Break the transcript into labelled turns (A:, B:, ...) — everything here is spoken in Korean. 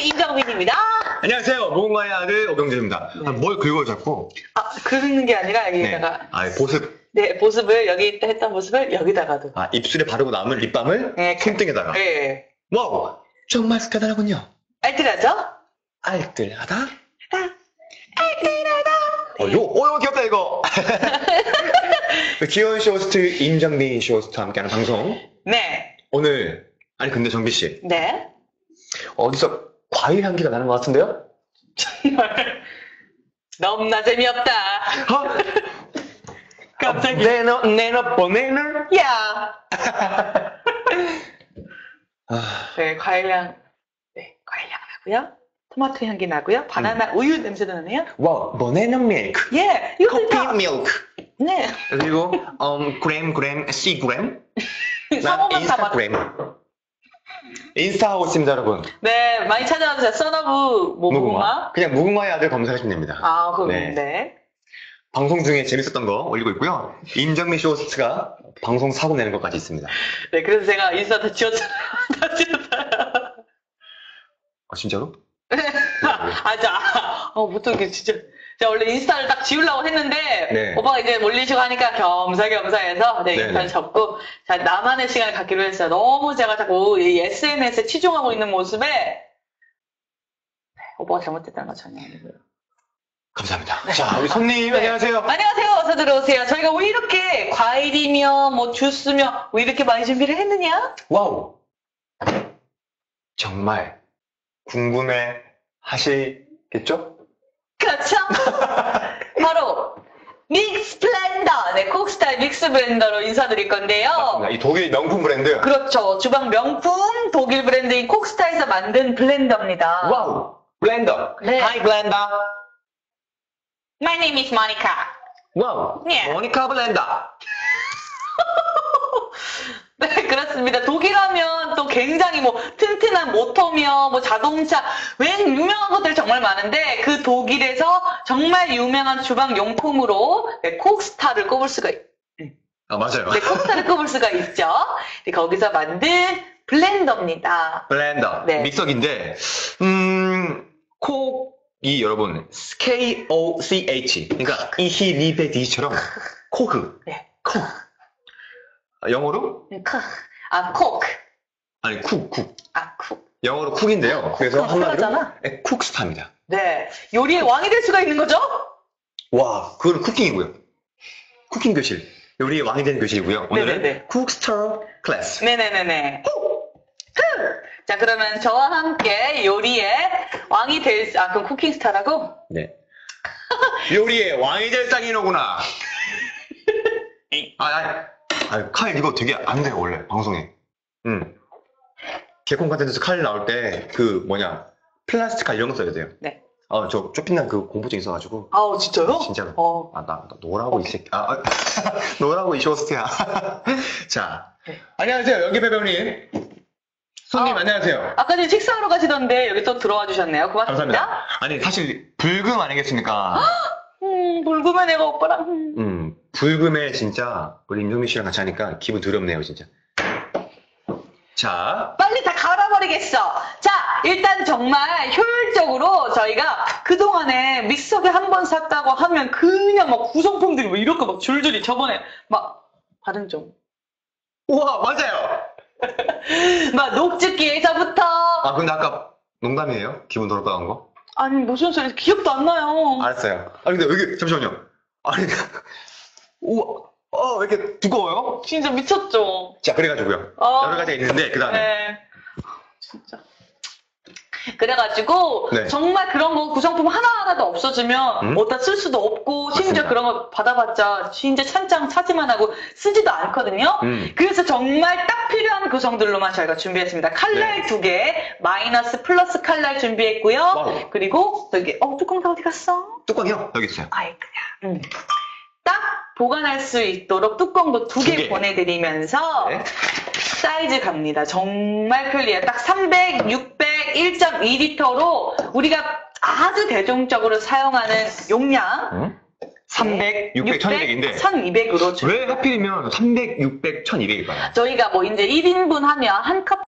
A: 임정민입니다.
B: 안녕하세요. 무궁화의 아들 오경재입니다.
A: 네.
B: 뭘 긁어요 자꾸?
A: 긁는 게 아니라
B: 네.
A: 여기다가
B: 보습.
A: 네, 보습을 여기 했던 보습을 여기다가도.
B: 입술에 바르고 남은 립밤을
A: 네.
B: 손등에다가.
A: 네.
B: 와우, 정말 스카다라군요.
A: 알뜰하죠?
B: 알뜰하다.
A: 알뜰하다.
B: 이거 귀엽다 이거. 귀여운 쇼호스트 임정민 쇼호스트와 함께하는 방송.
A: 네.
B: 오늘 근데 정비 씨
A: 네.
B: 어디서 과일 향기가 나는 것 같은데요?
A: 정말 너무나 재미없다. 갑자기.
B: 내너 보내는?
A: 야. 네, 과일향 나고요. 토마토 향기 나고요. 바나나 우유 냄새도 나네요.
B: 와우, 바나나 밀크.
A: 예, 이거
B: 커피
A: 다.
B: 밀크.
A: 네.
B: 그리고 그램, C그램.
A: 상호만 다 맞.
B: 인스타그램. 인스타하고 있습니다, 여러분.
A: 네, 많이 찾아와주세요. 써너브 무궁화.
B: 그냥 무궁화의 아들 검색하시면 됩니다.
A: 그럼
B: 네.
A: 네.
B: 방송 중에 재밌었던 거 올리고 있고요. 임정민 쇼호스트가 방송 사고 내는 것까지 있습니다.
A: 네, 그래서 제가 인스타 다 지웠어요. 다 지웠어요.
B: 진짜로?
A: 보통 이게 진짜. 제가 원래 인스타를 딱 지우려고 했는데,
B: 네.
A: 오빠가 이제 몰리시고 하니까 겸사겸사해서, 네, 인스타를
B: 네네.
A: 접고, 자, 나만의 시간을 갖기로 했어요. 너무 제가 자꾸 이 SNS에 치중하고 있는 모습에, 네, 오빠가 잘못됐다는 거 전혀 아니고요.
B: 감사합니다.
A: 네.
B: 자, 우리 손님, 안녕하세요.
A: 안녕하세요. 어서 들어오세요. 저희가 왜 이렇게 과일이며, 뭐, 주스며, 왜 이렇게 많이 준비를 했느냐?
B: 와우. 정말 궁금해 하시겠죠?
A: 그렇죠? 바로, 믹스 블렌더. 네, 콕스타일 믹스 블렌더로 인사드릴 건데요.
B: 맞습니다. 이 독일 명품 브랜드.
A: 그렇죠. 주방 명품 독일 브랜드인 콕스타에서 만든 블렌더입니다.
B: 와우. 블렌더.
A: 네.
B: 하이 블렌더.
A: My name is Monica.
B: 와우.
A: 예.
B: 모니카 블렌더.
A: 네, 그렇습니다. 독일하면 또 굉장히 뭐 튼튼한 모터며 뭐 자동차, 유명한 것들이 정말 많은데 그 독일에서 정말 유명한 주방 용품으로 네, 콕스타를 꼽을 수가
B: 맞아요.
A: 네, 콕스타를 꼽을 수가 있죠. 네, 거기서 만든 블렌더입니다.
B: 블렌더.
A: 네.
B: 믹서기인데, 콕이 여러분, K-O-C-H. 그러니까, 이히리베디처럼, 코그.
A: 네.
B: 콕. 영어로?
A: 코크.
B: 아니, 쿡.
A: 쿡.
B: 영어로 쿡인데요. 그래서
A: 그럼
B: 한마디로,
A: 쿡하잖아.
B: 네, 쿡스타입니다.
A: 네. 요리의 왕이 될 수가 있는 거죠?
B: 와, 그거는 쿠킹이고요. 쿠킹 교실. 요리의 왕이 되는 교실이고요. 오늘은
A: 네네네.
B: 쿡스터 클래스.
A: 네네네네. 자, 그러면 저와 함께 요리의 왕이 될, 그럼 쿠킹스타라고?
B: 네. 요리의 왕이 될 짱이로구나. 칼 이거 되게 안 돼요, 원래, 방송에. 개콘 컨텐츠 칼 나올 때, 플라스틱 칼 이런 거 써야 돼요.
A: 네.
B: 저 쫓긴다는 그 공포증 있어가지고.
A: 진짜요?
B: 진짜로. 나 노라고, 이 새끼. 노라고, 이 쇼스트야. 자.
A: 네.
B: 안녕하세요, 연기 배배우님. 손님, 안녕하세요.
A: 아까 전에 식사하러 가시던데 여기 또 들어와 주셨네요. 고맙습니다.
B: 감사합니다. 아니, 사실, 불금 아니겠습니까?
A: 불금에 내가 오빠랑.
B: 불금에 진짜, 우리 임종민 씨랑 같이 하니까 기분 더럽네요, 진짜. 자.
A: 빨리 다 갈아버리겠어. 자, 일단 정말 효율적으로 저희가 그동안에 믹서기 한 번 샀다고 하면 그냥 막 구성품들이 뭐 이렇게 막 줄줄이 저번에 막 다른 점.
B: 우와, 맞아요.
A: 막 녹즙기에서부터.
B: 근데 아까 농담이에요? 기분 더럽다는 거?
A: 아니, 무슨 소리, 기억도 안 나요.
B: 알았어요. 근데 여기, 잠시만요. 우와, 왜 이렇게 두꺼워요?
A: 진짜 미쳤죠?
B: 자, 그래가지고요. 여러 가지가 있는데, 그 다음에.
A: 네. 진짜. 그래가지고,
B: 네.
A: 정말 그런 거 구성품 하나하나도 없어지면, 어디다 쓸 수도 없고, 심지어
B: 맞습니다.
A: 그런 거 받아봤자, 진짜 찬장 차지만 하고, 쓰지도 않거든요? 그래서 정말 딱 필요한 구성들로만 저희가 준비했습니다. 칼날
B: 네.
A: 2개, 마이너스 플러스 칼날 준비했고요.
B: 와우.
A: 그리고, 여기, 뚜껑 다 어디 갔어?
B: 뚜껑이요? 여기 있어요.
A: 그냥. 딱 보관할 수 있도록 뚜껑도 2개 보내드리면서
B: 네.
A: 사이즈 갑니다. 정말 편리해요. 딱 300, 600, 1.2리터로 우리가 아주 대중적으로 사용하는 용량
B: 300, 600, 1200인데
A: 1200으로
B: 왜 하필이면 300, 600, 1200일까요?
A: 저희가 뭐 이제 1인분 하면 한 컵